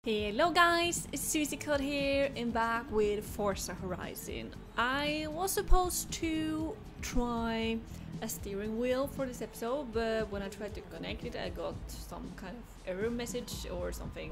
Hello guys, it's Susie Code here and back with Forza Horizon. I was supposed to try a steering wheel for this episode, but when I tried to connect it I got some kind of error message or something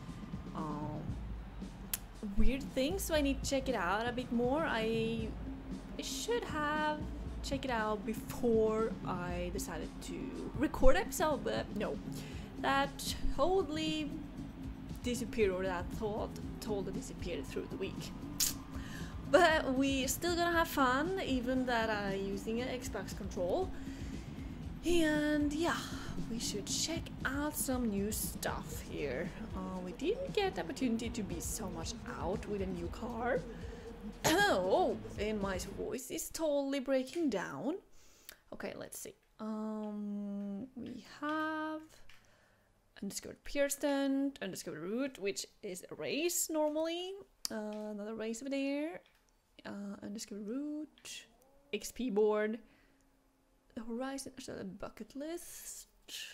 weird thing, so I need to check it out a bit more. I should have checked it out before I decided to record episode, but no, that totally disappeared, or that thought totally disappeared through the week. But we still gonna have fun, even that I'm using an Xbox control. And yeah, we should check out some new stuff here. We didn't get the opportunity to be so much out with a new car. Oh, and my voice is totally breaking down. Okay, let's see. We have undiscovered pier stunt, undiscovered route, which is a race normally. Another race over there. Undiscovered route, XP board, the Horizon, a bucket list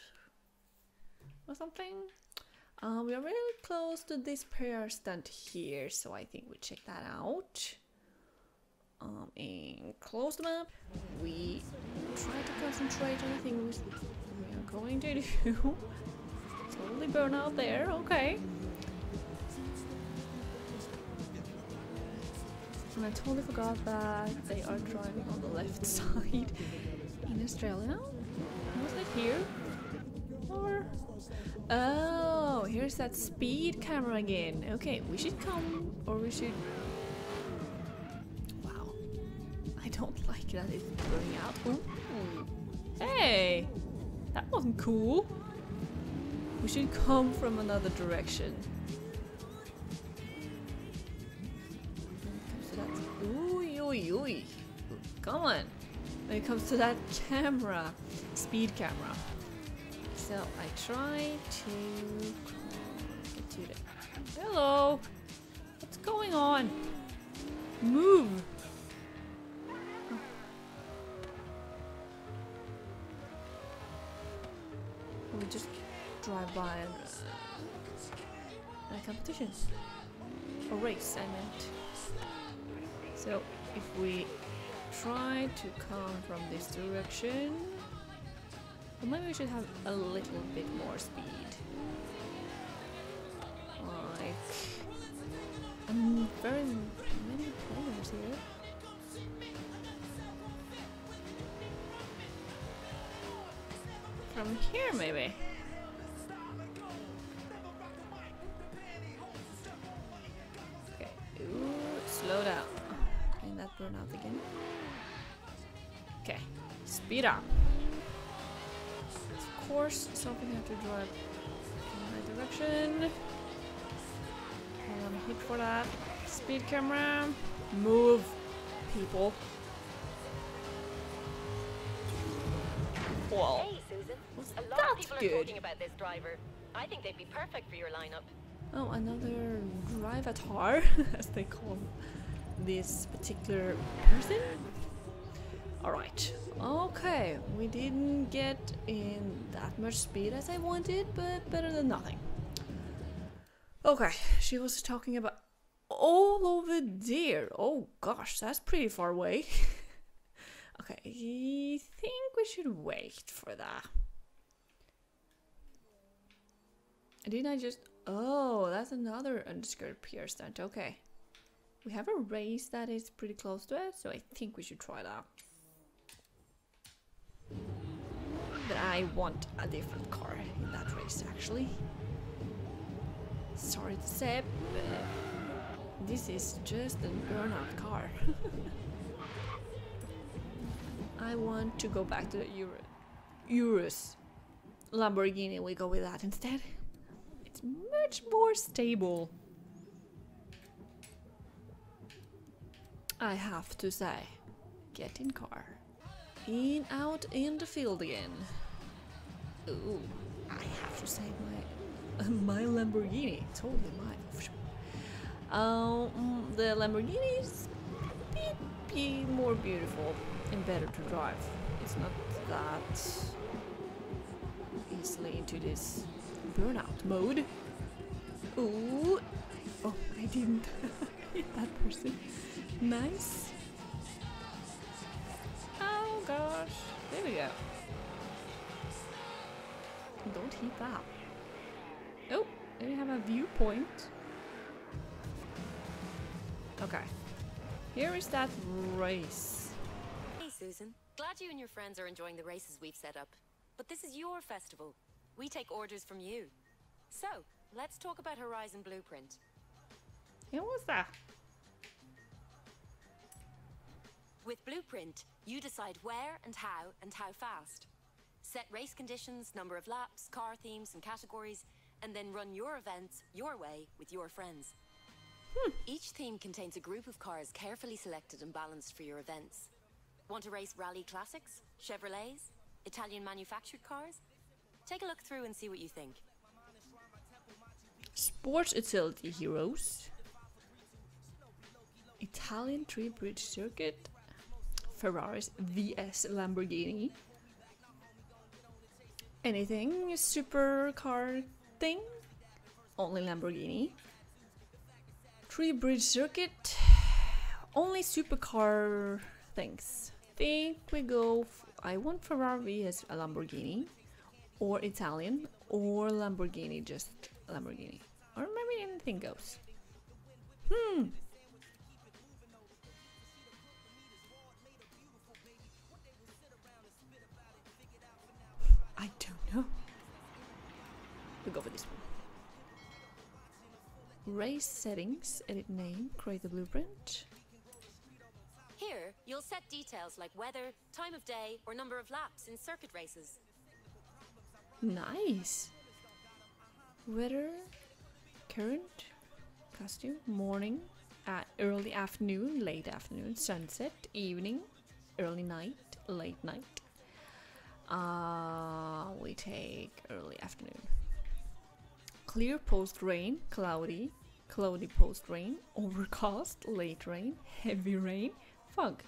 or something. We are really close to this pier stunt here, so I think we check that out. And close the map. We try to concentrate on the things we are going to do. Totally burn out there, okay. And I totally forgot that they are driving on the left side in Australia. Was it here? Or... oh, here's that speed camera again. Okay, we should come, or we should... wow. I don't like that it's burning out. Ooh. Hey! That wasn't cool. We should come from another direction. Ooh. Come on. When it comes to that camera, speed camera. So I try to get to the... hello! What's going on? Move! Oh. We just drive by a competition. A race, I meant. So if we try to come from this direction, or maybe we should have a little bit more speed. Like, very many players here. From here, maybe. Okay. Ooh, slow down. And that burn out again. Okay, speed up. Of course, something have to drive in my direction. And I'm hit for that. Speed camera. Move, people. Whoa. Hey, Susan. A lot That's of people good. are talking about this driver. I think they'd be perfect for your lineup. Oh, another drivatar, as they call this particular person. Alright, okay, we didn't get in that much speed as I wanted, but better than nothing. Okay, she was talking about all over there. Oh gosh, that's pretty far away. Okay, I think we should wait for that. Didn't I just... oh, that's another undiscovered pier stunt, okay. We have a race that is pretty close to it, so I think we should try that. But I want a different car in that race, actually. Sorry to say, but this is just a burnout car. I want to go back to the Urus. Lamborghini, we go with that instead. It's much more stable, I have to say. Get in car. In, out, in the field again. Ooh, I have to say my Lamborghini. Totally mine. The Lamborghini is a bit more beautiful and better to drive. It's not that easily into this burnout mode. Ooh, didn't hit that person. Nice. Oh gosh. There we go. Don't hit that. Oh, there we have a viewpoint. Okay. Here is that race. Hey Susan, glad you and your friends are enjoying the races we've set up. But this is your festival. We take orders from you. So, let's talk about Horizon Blueprint. And what's that? With Blueprint, you decide where and how fast. Set race conditions, number of laps, car themes and categories, and then run your events your way with your friends. Each theme contains a group of cars carefully selected and balanced for your events. Want to race rally classics, Chevrolets, Italian manufactured cars? Take a look through and see what you think. Sports utility heroes. Italian three-bridge circuit. Ferraris vs Lamborghini. Anything supercar thing? Only Lamborghini. Three-bridge circuit. Only supercar things. Think we go. I want Ferrari vs a Lamborghini, or Italian, or Lamborghini, just Lamborghini, or maybe anything goes. I don't know. We'll go for this one. Race settings, edit name, create a blueprint. Here, you'll set details like weather, time of day, or number of laps in circuit races. Nice. Weather, current, costume, morning, early afternoon, late afternoon, sunset, evening, early night, late night. We take early afternoon. Clear post rain, cloudy, cloudy post rain, overcast, late rain, heavy rain, fog.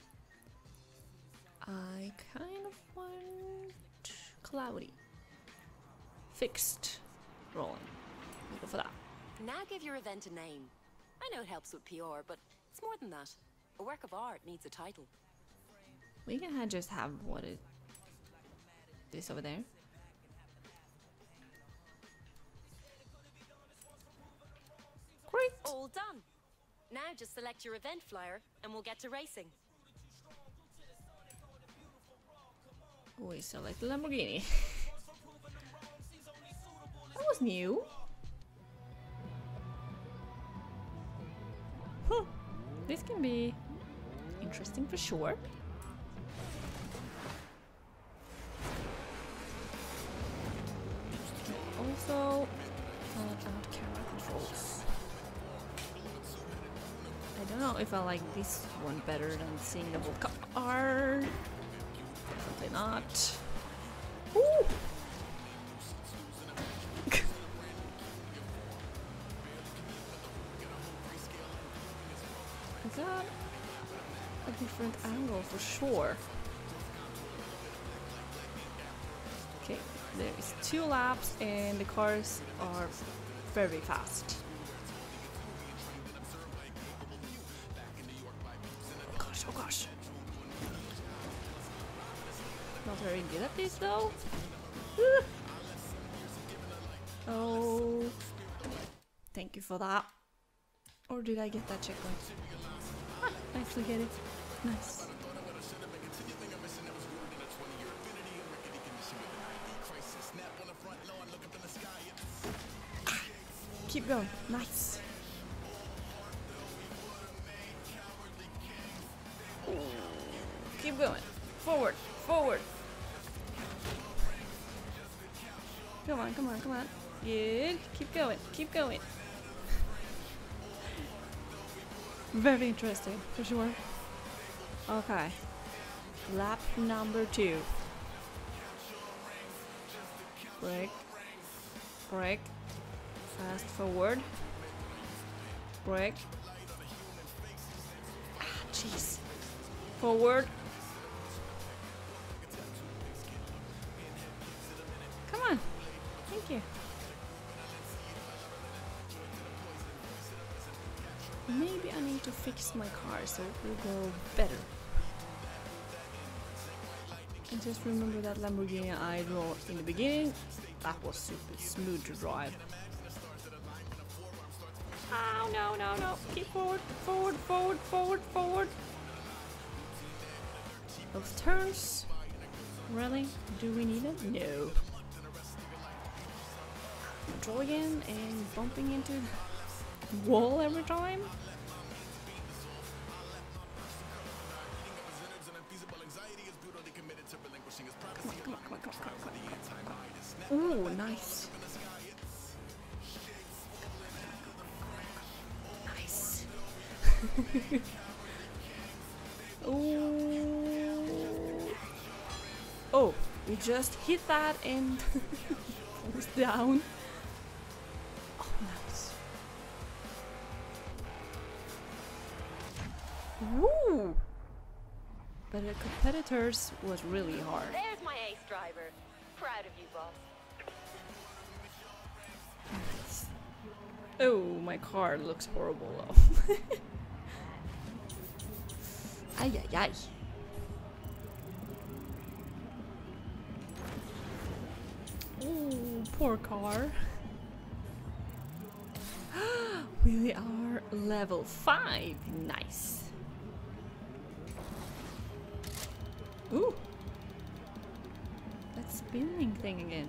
I kind of want cloudy. Fixed. Rolling. We'll go for that. Now give your event a name. I know it helps with PR, but it's more than that. A work of art needs a title. We can just have what it... this over there. Great! All done. Now just select your event flyer and we'll get to racing. We select the Lamborghini. That was new. This can be interesting for sure. Also, out camera controls. I don't know if I like this one better than seeing the whole car. Definitely not. Ooh. Is that a different angle for sure? Okay, there is 2 laps and the cars are very fast. Oh gosh. Not very good at this though. Oh, thank you for that. Or did I get that checkpoint? Ah, I actually get it. Nice. Ah, keep going. Nice. Keep going. Forward. Forward. Come on, come on, come on. Good. Keep going. Keep going. Very interesting, for sure. Okay. Lap number 2. Brake. Brake. Fast forward. Brake. Ah, jeez. Forward. Come on. Thank you. Maybe I need to fix my car so it will go better. And just remember that Lamborghini I drove in the beginning. That was super smooth to drive. Oh, no, no, no. Keep forward, forward, forward, forward, forward. Those turns. Really? Do we need them? No. Control again and bumping into the wall every time. Come on, come on, come on, come on, come on, come on. Ooh, nice. Nice. Ooh. Oh, we just hit that and it was down. Oh, nice. Woo! But the competitors was really hard. There's my ace driver. Proud of you, boss. Nice. Oh, my car looks horrible though. Ay, ay, ay. Oh, poor car. We are level 5. Nice. Ooh. That spinning thing again.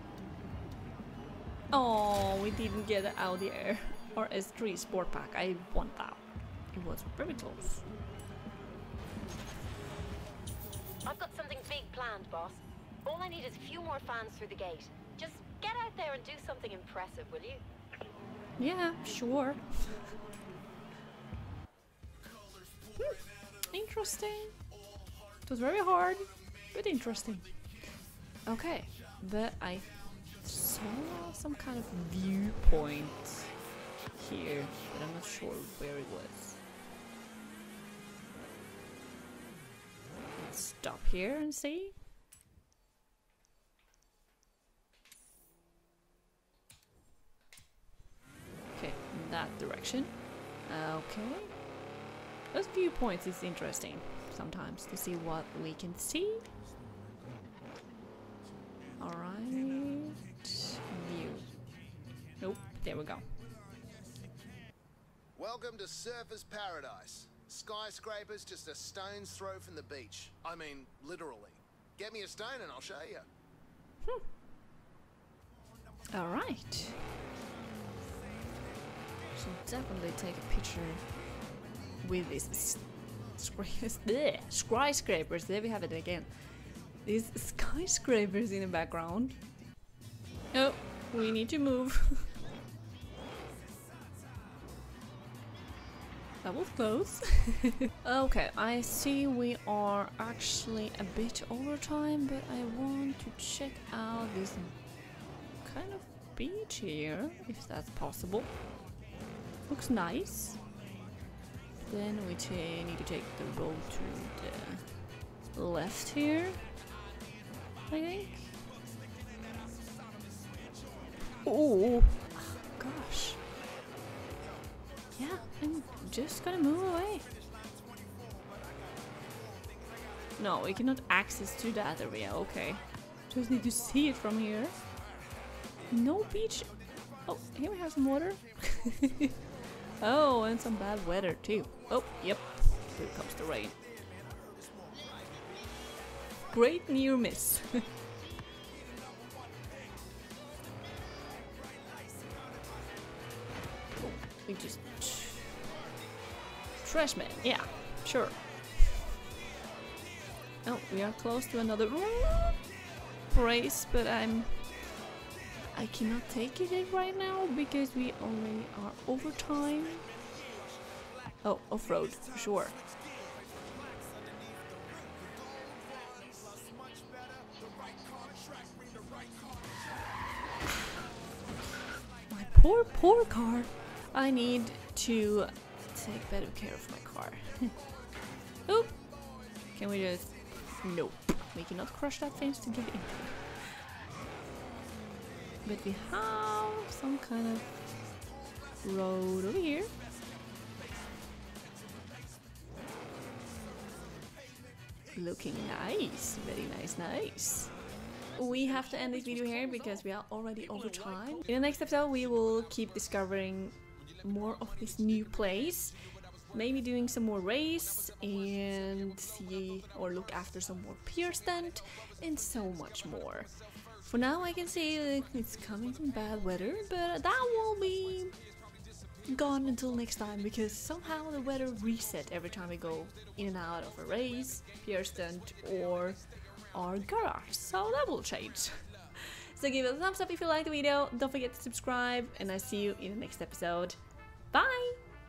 Oh, we didn't get the Audi R8 Sport Pack. I want that. It was very close. I've got something big planned, boss. All I need is a few more fans through the gate. Just get out there and do something impressive, will you? Yeah, sure. Interesting. It was very hard, but interesting. Okay, but I saw some kind of viewpoint here, but I'm not sure where it was. Let's stop here and see. Okay, in that direction. Okay. Those viewpoints is interesting sometimes to see what we can see. Alright. View. Nope, there we go. Welcome to Surfer's Paradise. Skyscrapers just a stone's throw from the beach. I mean, literally. Get me a stone and I'll show you. Alright. Should definitely take a picture with these skyscrapers. There we have it again. These skyscrapers in the background. Oh, we need to move. That was close. Okay, I see we are actually a bit over time, but I want to check out this kind of beach here, if that's possible. Looks nice. Then we need to take the road to the left here, I think. Oh, gosh. Yeah, I'm just gonna move away. No, we cannot access to that area. Okay. Just need to see it from here. No beach. Oh, here we have some water. Oh, and some bad weather too. Oh, yep. Here comes the rain. Great near miss. We just... Trash man, yeah, sure. Oh, we are close to another race, but I cannot take it right now because we already are over time. Oh, off-road, for sure. My poor car. I need to take better care of my car. Oop! Can we just... Nope. We cannot crush that fence to get into. But we have some kind of road over here. looking nice. Very nice. We have to end this video here because we are already over time. In the next episode we will keep discovering more of this new place, maybe doing some more race and see or look after some more pier stunt and so much more. For now I can say it's coming from bad weather, but that will be gone until next time because somehow the weather reset every time we go in and out of a race, pier stunt or our garage, so that will change. So give it a thumbs up if you liked the video, don't forget to subscribe, and I see you in the next episode. Bye!